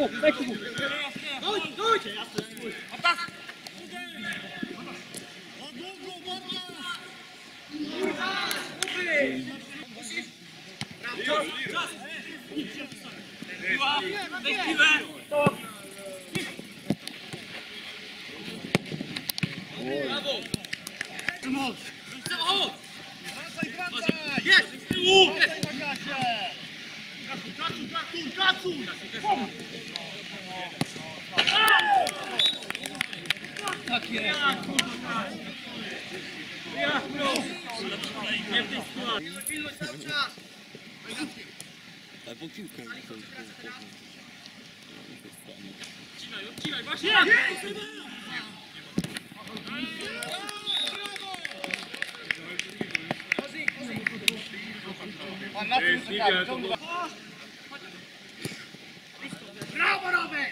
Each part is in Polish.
Brawo, Robert!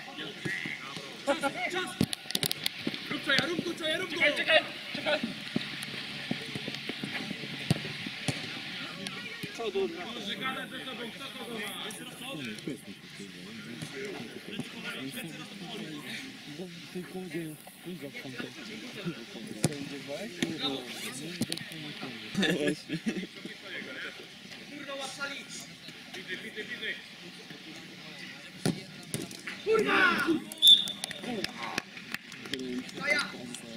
Rób co ja, rób go! Czekaj! Co durna? Żegane ze sobą, kto kogo ma? Kurwa, łapali! Widzę. Kurwa! To ja!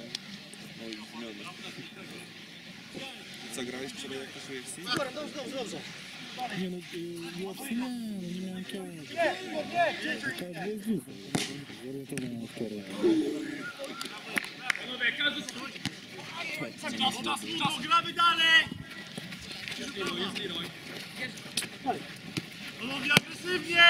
Zagrałeś wczoraj jakoś w UFC? Dobrze. Nie no, UFC nie miałem czasu. To było dziwne. Zorientowałem wczoraj. Panowie, każdy czas, gramy dalej! Jest Leroy. Panowie, agresywnie!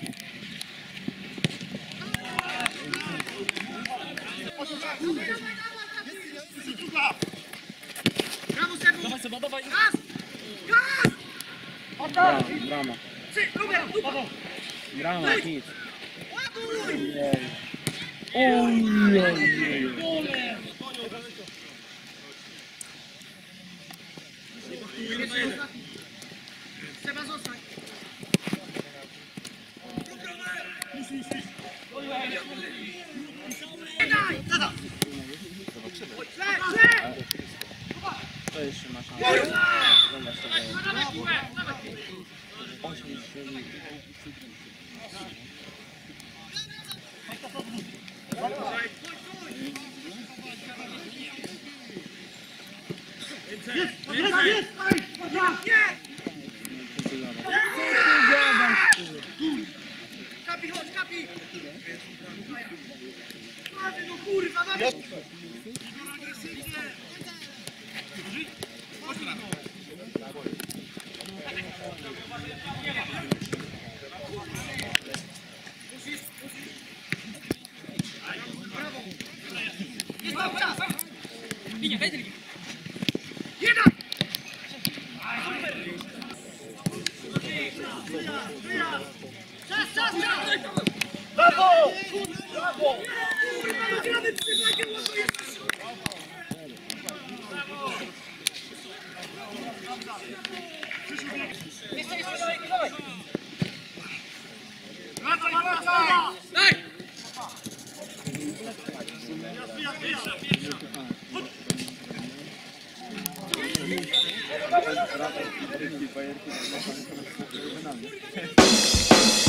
Brawo, Sebu! Dawaj! Gaz! Brama. Brama, nic. Seba, zostań! To jeszcze ma szansę. Kapi, chodź, Kapi! No kurwa, nawet! Agresywnie! Brawo! Brawo! Gramy przewagę, no to jest... Dawaj! Daj! Bajerki